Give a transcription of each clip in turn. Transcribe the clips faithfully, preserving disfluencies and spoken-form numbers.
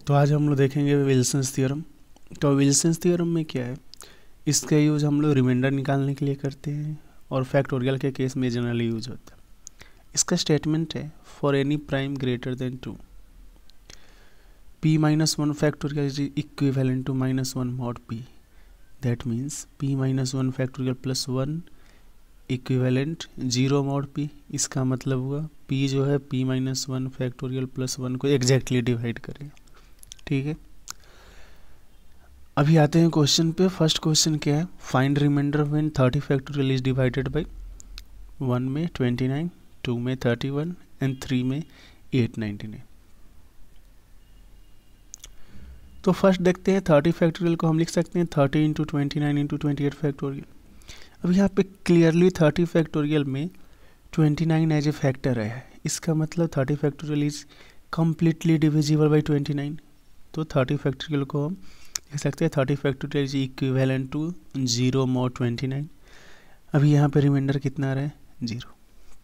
तो आज हम लोग देखेंगे विल्सन्स थ्योरम। तो विल्सन्स थ्योरम में क्या है, इसका यूज़ हम लोग रिमाइंडर निकालने के लिए करते हैं और फैक्टोरियल के केस में जनरली यूज होता है। इसका स्टेटमेंट है for any prime greater than two p minus one factorial is equivalent to minus one mod p. That means p minus one factorial plus one equivalent zero mod p। इसका मतलब हुआ p जो है p minus one factorial plus one को exactly divide करेगा। ठीक है, अभी आते हैं क्वेश्चन पे। फर्स्ट क्वेश्चन क्या है, find remainder when thirty factorial is divided by one में ट्वेंटी नाइन, टू में थर्टी वन एंड थ्री में एट नाइन्टी नाइन। तो फर्स्ट देखते हैं थर्टी फैक्टोरियल को हम लिख सकते हैं thirty into twenty nine into twenty eight factorial. अब यहाँ पे क्लियरली थर्टी फैक्टोरियल में twenty nine as a factor है, इसका मतलब thirty factorial is completely divisible by twenty nine. तो थर्टी फैक्टोरियल को हम लिख सकते हैं thirty factorial is equivalent to zero mod twenty nine. अभी यहाँ पे रिमाइंडर कितना आ रहा है, जीरो।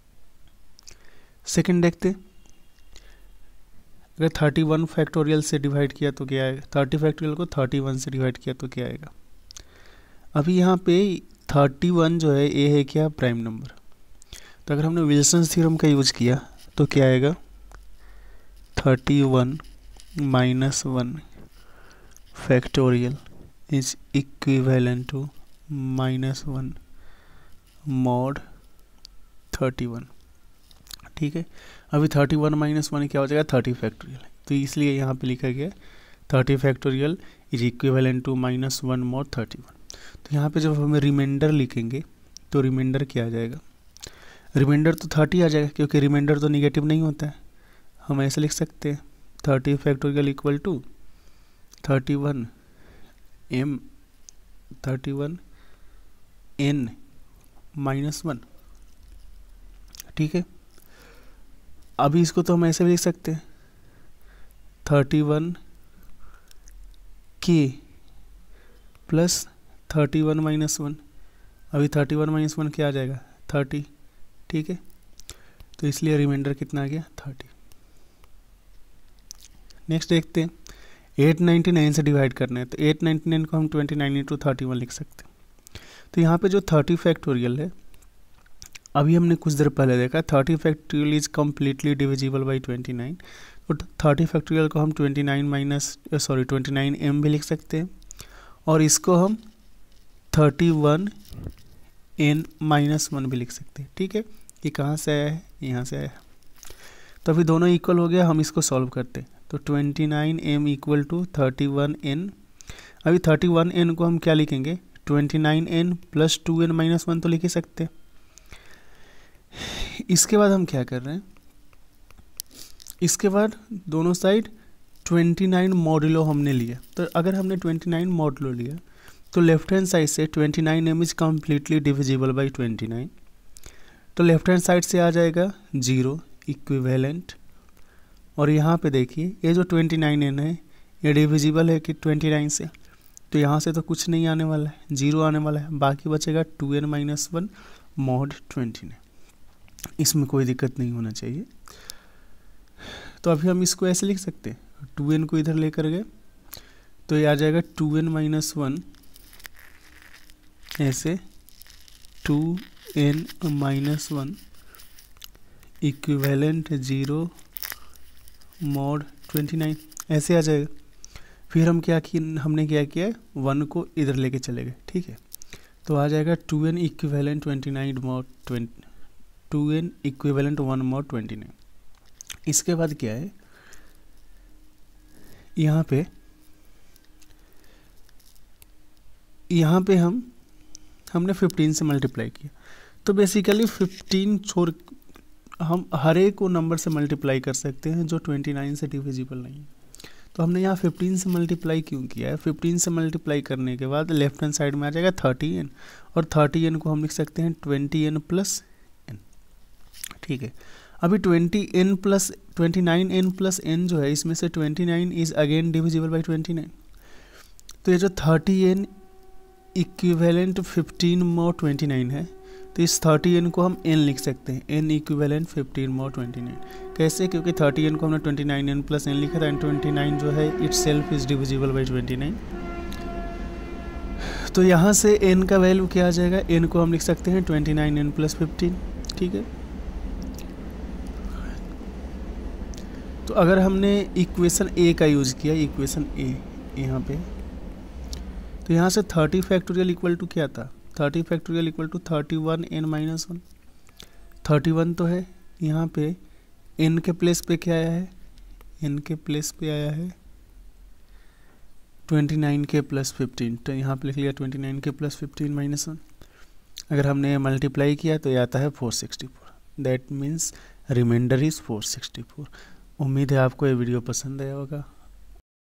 सेकेंड देखते हैं, अगर थर्टी वन फैक्टोरियल से डिवाइड किया तो क्या आएगा, थर्टी फैक्टोरियल को थर्टी वन से डिवाइड किया तो क्या आएगा। अभी यहाँ पे थर्टी वन जो है ये है क्या, प्राइम नंबर। तो अगर हमने विल्सन्स थ्योरम का यूज किया तो क्या आएगा, thirty one minus one factorial is equivalent to minus one mod thirty one. ठीक है, अभी थर्टी वन माइनस वन क्या हो जाएगा, थर्टी फैक्टोरियल। तो इसलिए यहाँ पे लिखा गया thirty factorial is equivalent to minus one mod thirty one. तो यहाँ पे जब हम रिमाइंडर लिखेंगे तो रिमाइंडर क्या आ जाएगा, रिमाइंडर तो थर्टी आ जाएगा क्योंकि रिमाइंडर तो निगेटिव नहीं होता है। हम ऐसे लिख सकते हैं thirty factorial equal to thirty one M thirty one N minus one. ठीक है, अभी इसको तो हम ऐसे भी लिख सकते हैं थर्टी वन के plus thirty one minus one. अभी थर्टी वन माइनस वन क्या आ जाएगा, थर्टी। ठीक है, तो इसलिए रिमाइंडर कितना आ गया, थर्टी। नेक्स्ट देखते हैं, एट नाइन्टी नाइन से डिवाइड करना है तो एट नाइन्टी नाइन को हम twenty nine into thirty one लिख सकते हैं। तो यहाँ पे जो थर्टी फैक्टोरियल है, अभी हमने कुछ देर पहले देखा thirty factorial is completely divisible by twenty nine. तो थर्टी फैक्टोरियल को हम twenty nine minus sorry twenty nine M भी लिख सकते हैं और इसको हम thirty one N minus one भी लिख सकते हैं। ठीक है, ये कहाँ से आया है, यहाँ से आया है। तो अभी दोनों इक्वल हो गया, हम इसको सॉल्व करते हैं। तो twenty nine M equal to thirty one N. अभी थर्टी वन एन को हम क्या लिखेंगे, twenty nine N plus two N minus one तो लिख ही सकते हैं। इसके बाद हम क्या कर रहे हैं, इसके बाद दोनों साइड ट्वेंटी नाइन मॉडुलो हमने लिया। तो अगर हमने ट्वेंटी नाइन मॉडुलो लिया तो लेफ्ट हैंड साइड से twenty nine M is completely divisible by twenty nine. तो लेफ्ट हैंड साइड से आ जाएगा जीरो इक्विवेलेंट। और यहाँ पे देखिए ये जो ट्वेंटी नाइन एन है ये डिविजिबल है कि ट्वेंटी नाइन से, तो यहाँ से तो कुछ नहीं आने वाला है, जीरो आने वाला है। बाकी बचेगा two N minus one mod twenty nine. इसमें कोई दिक्कत नहीं होना चाहिए। तो अभी हम इसको ऐसे लिख सकते हैं, टू एन को इधर लेकर गए तो ये आ जाएगा टू एन माइनस वन, ऐसे two N minus one equivalent zero mod twenty nine, ऐसे आ जाएगा। फिर हम क्या किया, हमने क्या किया, वन को इधर लेके चले गए। ठीक है, तो आ जाएगा two N equivalent twenty nine mod twenty two N equivalent one mod twenty nine. इसके बाद क्या है, यहाँ पे यहाँ पे हम हमने फिफ्टीन से मल्टीप्लाई किया। तो बेसिकली फिफ्टीन छोड़ हम हर एक को नंबर से मल्टीप्लाई कर सकते हैं जो ट्वेंटी नाइन से डिविजिबल नहीं है। तो हमने यहाँ फिफ्टीन से मल्टीप्लाई क्यों किया है, फिफ्टीन से मल्टीप्लाई करने के बाद लेफ्ट हैंड साइड में आ जाएगा थर्टी एन और थर्टी एन को हम लिख सकते हैं ट्वेंटी एन प्लस एन। ठीक है, अभी twenty N plus twenty nine N plus N जो है, इसमें से twenty nine is again divisible by twenty nine. तो ये जो thirty N equivalent fifteen mod twenty nine है, तो इस थर्टी एन को हम एन लिख सकते हैं, N equivalent fifteen mod twenty nine. कैसे? क्योंकि थर्टी एन को हमने twenty nine N plus N लिखा था, एंड ट्वेंटी नाइन जो है itself is divisible by twenty nine. तो यहाँ से एन का वैल्यू क्या आ जाएगा? एन को हम लिख सकते हैं twenty nine N plus fifteen. ठीक है, तो अगर हमने इक्वेशन ए का यूज़ किया, इक्वेशन ए यहाँ पे, तो यहाँ से थर्टी फैक्टोरियल इक्वल टू क्या था? Thirty factorial equal to thirty one N minus one. Thirty one तो है, यहाँ पे एन के प्लेस पे क्या आया है? एन के प्लेस पे आया है ट्वेंटी नाइन के प्लस फिफ्टीन, तो यहाँ पे लिख लिया ट्वेंटी नाइन के प्लस फिफ्टीन माइनस वन। अगर हमने मल्टीप्लाई किया तो ये आता है four sixty four, that means remainder is four sixty four. उम्मीद है आपको ये वीडियो पसंद आया होगा।